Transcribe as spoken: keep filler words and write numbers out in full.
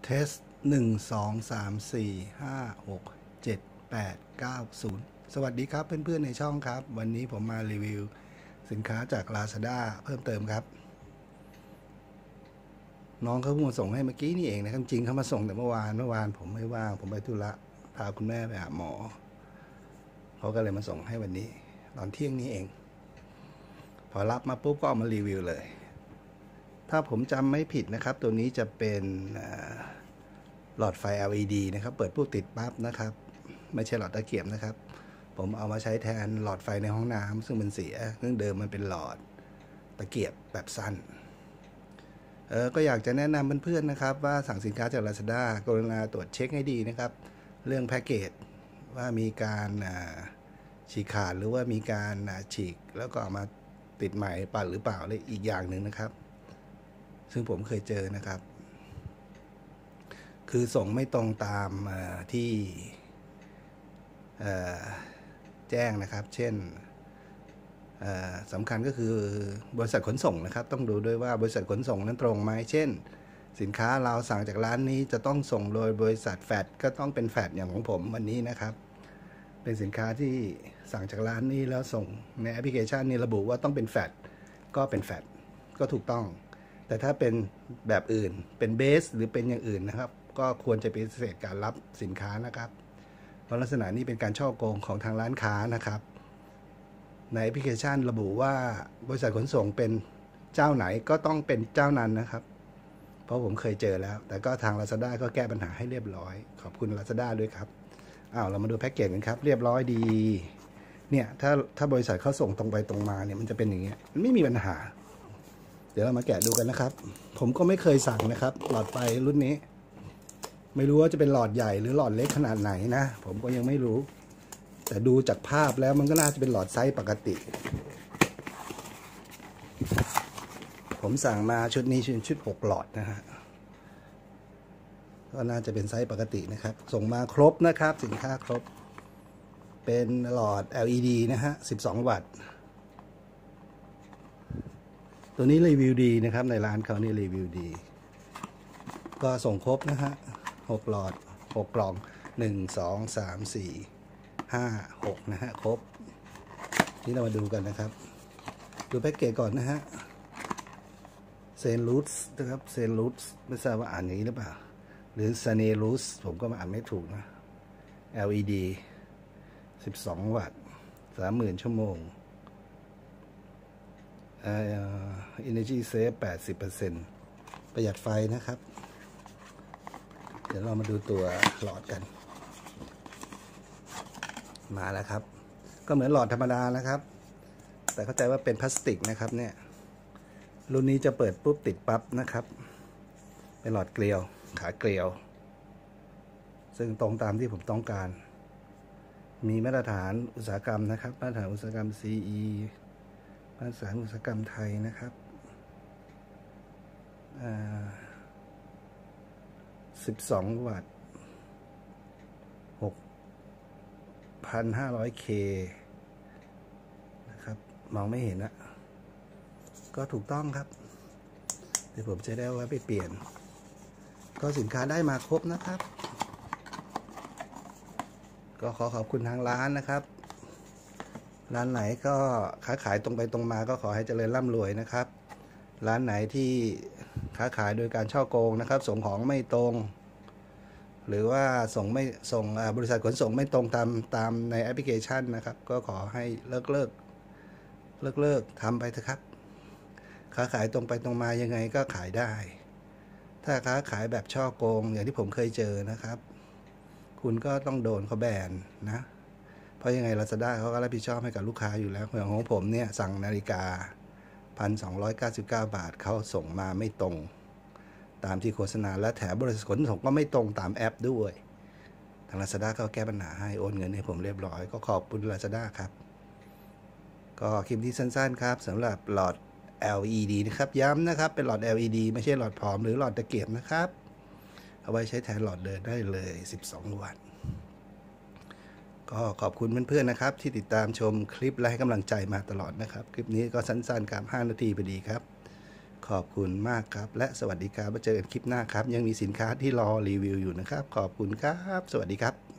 เทสหนึ่งสองสามสี่ห้าหกเจ็ดแปดเก้าศูนย์สวัสดีครับเพื่อนๆในช่องครับวันนี้ผมมารีวิวสินค้าจาก Lazada เพิ่มเติมครับน้องเขาเพิ่งมาส่งให้เมื่อกี้นี่เองนะครับจริงเขามาส่งแต่เมื่อวานเมื่อวานผมไม่ว่างผมไปธุระพาคุณแม่ไปหาหมอเขาก็เลยมาส่งให้วันนี้ตอนเที่ยงนี้เองพอรับมาปุ๊บก็เอามารีวิวเลยถ้าผมจำไม่ผิดนะครับตัวนี้จะเป็นหลอดไฟ แอล อี ดี นะครับเปิดปุ๊บติดปั๊บนะครับไม่ใช่หลอดตะเกียบนะครับผมเอามาใช้แทนหลอดไฟในห้องน้ำซึ่งมันเสียเรื่องเดิมมันเป็นหลอดตะเกียบแบบสั้นเออก็อยากจะแนะนำเพื่อนๆนะครับว่าสั่งสินค้าจาก Lazada กรุณาตรวจเช็คให้ดีนะครับเรื่องแพ็กเกจว่ามีการฉีกขาดหรือว่ามีการฉีกแล้วก็เอามาติดใหม่ปัดหรือเปล่าและอีกอย่างหนึ่งนะครับซึ่งผมเคยเจอนะครับคือส่งไม่ตรงตามที่แจ้งนะครับเช่นสำคัญก็คือบริษัทขนส่งนะครับต้องดูด้วยว่าบริษัทขนส่งนั้นตรงไหมเช่นสินค้าเราสั่งจากร้านนี้จะต้องส่งโดยบริษัทแฟดก็ต้องเป็นแฟดอย่างของผมวันนี้นะครับเป็นสินค้าที่สั่งจากร้านนี้แล้วส่งในแอปพลิเคชันนี้ระบุว่าต้องเป็นแฟดก็เป็นแฟดก็ถูกต้องแต่ถ้าเป็นแบบอื่นเป็นเบสหรือเป็นอย่างอื่นนะครับก็ควรจะปฏิเสธการรับสินค้านะครับเพราะลักษณะนี้เป็นการฉ้อโกงของทางร้านค้านะครับในแอปพลิเคชันระบุว่าบริษัทขนส่งเป็นเจ้าไหนก็ต้องเป็นเจ้านั้นนะครับเพราะผมเคยเจอแล้วแต่ก็ทาง Lazada ก็แก้ปัญหาให้เรียบร้อยขอบคุณ Lazada ด้วยครับอ้าวเรามาดูแพ็กเกจกันครับเรียบร้อยดีเนี่ยถ้าถ้าบริษัทเขาส่งตรงไปตรงมาเนี่ยมันจะเป็นอย่างเงี้ยมันไม่มีปัญหาเดี๋ยวเรามาแกะดูกันนะครับผมก็ไม่เคยสั่งนะครับหลอดไฟรุ่นนี้ไม่รู้ว่าจะเป็นหลอดใหญ่หรือหลอดเล็กขนาดไหนนะผมก็ยังไม่รู้แต่ดูจากภาพแล้วมันก็น่าจะเป็นหลอดไซส์ปกติผมสั่งมาชุดนี้ชุดชุดหกหลอดนะฮะก็น่าจะเป็นไซส์ปกตินะครับส่งมาครบนะครับสินค้าครบเป็นหลอด แอล อี ดี นะฮะสิบสองวัตต์ตัวนี้รีวิวดีนะครับในร้านเขานี่รีวิวดีก็ส่งครบนะฮะหกหลอดหกกล่องหนึ่ง สอง สาม สี่ ห้า หกนะฮะครบนี่เรามาดูกันนะครับดูแพ็กเกจก่อนนะฮะเซนลูสนะครับเซนลูสไม่ทราบว่าอ่านอย่างนี้หรือเปล่าหรือซาเนลูสผมก็มาอ่านไม่ถูกนะ แอล อี ดี สิบสองวัตต์ สามหมื่น ชั่วโมงเอ่อ Energy Save แปดสิบเปอร์เซ็นต์ ประหยัดไฟนะครับเดี๋ยวเรามาดูตัวหลอดกันมาแล้วครับก็เหมือนหลอดธรรมดานะครับแต่เข้าใจว่าเป็นพลาสติกนะครับเนี่ยรุ่นนี้จะเปิดปุ๊บติดปั๊บนะครับเป็นหลอดเกลียวขาเกลียวซึ่งตรงตามที่ผมต้องการมีมาตรฐานอุตสาหกรรมนะครับมาตรฐานอุตสาหกรรม ซี อี มาตรฐานอุตสาหกรรมไทยนะครับสิบสองวัตต์ หกพันห้าร้อย เค นะครับมองไม่เห็นนะก็ถูกต้องครับเดี๋ยวผมจะได้ไว้ไปเปลี่ยนก็สินค้าได้มาครบนะครับก็ขอขอบคุณทางร้านนะครับร้านไหนก็ค้าขายตรงไปตรงมาก็ขอให้เจริญร่ำรวยนะครับร้านไหนที่ค้าขายโดยการฉ้อโกงนะครับส่งของไม่ตรงหรือว่าส่งไม่ส่งบริษัทขนส่งไม่ตรงตามตามในแอปพลิเคชันนะครับก็ขอให้เลิกเลิกเลิกเลิกทำไปเถอะครับค้าขายตรงไปตรงมายังไงก็ขายได้ถ้าค้าขายแบบฉ้อโกงอย่างที่ผมเคยเจอนะครับคุณก็ต้องโดนเขาแบนนะเพราะยังไง Lazada เขาก็รับผิดชอบให้กับลูกค้าอยู่แล้วอย่างของผมเนี่ยสั่งนาฬิกา หนึ่งพันสองร้อยเก้าสิบเก้า บาทเขาส่งมาไม่ตรงตามที่โฆษณาและแถมบริษัทขนส่งก็ไม่ตรงตามแอปด้วยทาง Lazada ก็แก้ปัญหาให้โอนเงินให้ผมเรียบร้อยก็ขอบคุณ Lazada ครับก็คลิปที่สั้นๆครับสำหรับหลอด แอล อี ดี นะครับย้ำนะครับเป็นหลอด แอล อี ดี ไม่ใช่หลอดผอมหรือหลอดตะเกียบนะครับเอาไว้ใช้แทนหลอดเดินได้เลยสิบสองวัตต์ก็ขอบคุณเพื่อนๆนะครับที่ติดตามชมคลิปและให้กำลังใจมาตลอดนะครับคลิปนี้ก็สั้นๆครับห้านาทีพอดีครับขอบคุณมากครับและสวัสดีครับมาเจอกันคลิปหน้าครับยังมีสินค้าที่รอรีวิวอยู่นะครับขอบคุณครับสวัสดีครับ